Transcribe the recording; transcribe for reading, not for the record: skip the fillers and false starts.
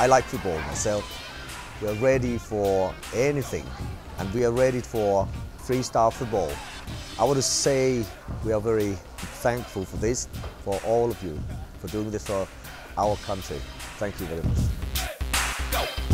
I like football myself. We are ready for anything, and we are ready for freestyle football. I want to say we are very thankful for this, for all of you, for doing this for our country. Thank you very much.